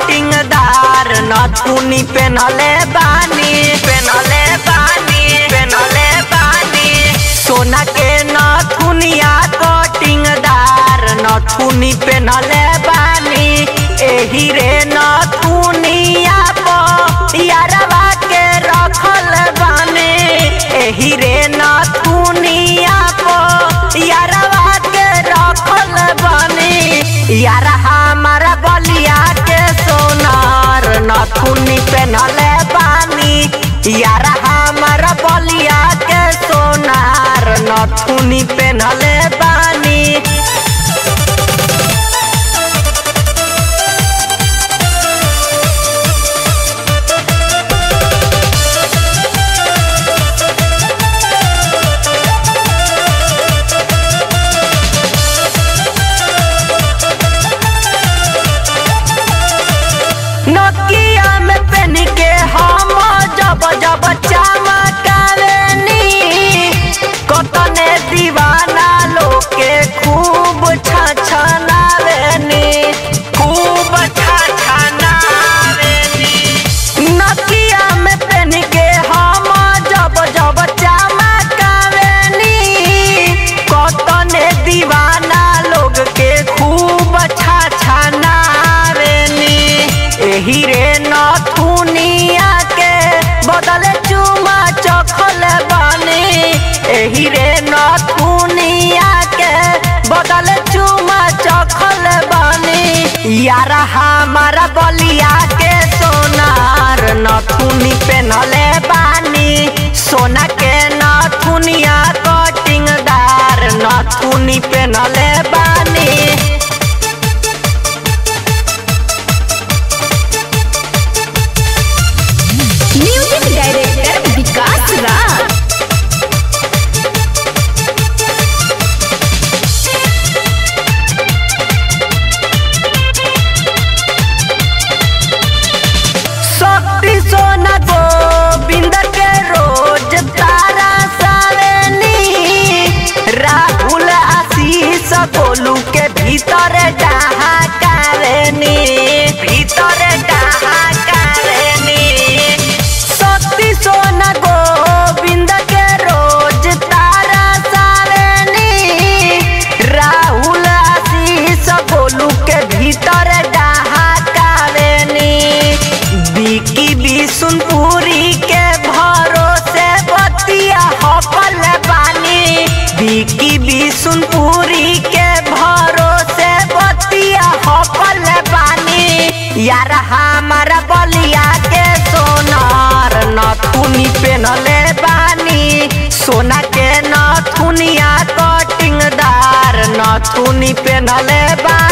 कटिंगदार नथुनी पेनहले बानी सोना के नथुनिया कटिंगदार नथुनी पेनहले बानी एही रे नथुनिया पर यारवा के रखल बानी एही रे नथुनिया पर यारवा के रखल बानी यार हमारा बलिया के सोनार नथुनी पेनहले बानी यार हमारा बलिया के सोनार नथुनी पेनहले बानी नकिया में पेन के हम जब जब चमकावेनी कतने दीवाना लोग के खूब छछनावेनी नकिया में पेन के हम जब जब चमकावेनी कतने दीवाना लोग के खूब छछनावेनी एही रे नथुनिया के बदले चुमा चखल बानी एही रे नथुनिया के बदले चुमा चखल बानी यार हमारा बलिया के सोनार नथुनी पेनहले बानी सोना के नथुनिया कटिंगदार नथुनी पेनहले बानी सोना गोविंद के रोज तारा सावेनी राहुल आशीष गोलू के भीतर डहाकावेनी शक्ति सोना गोविंद के रोज तारा सावेनी राहुल आशीष गोलू के भीतर डहाकावेनी बिकी बिशुनपुरी के भरोसे बतिया हफल बानी बिकी बिशुनपुरी के भरोसे बतिया हफल बानी यार हमारा बलिया के सोनार नथुनी पेनहले बानी सोना के नथुनिया कटिंगदार नथुनी पेनहले बानी।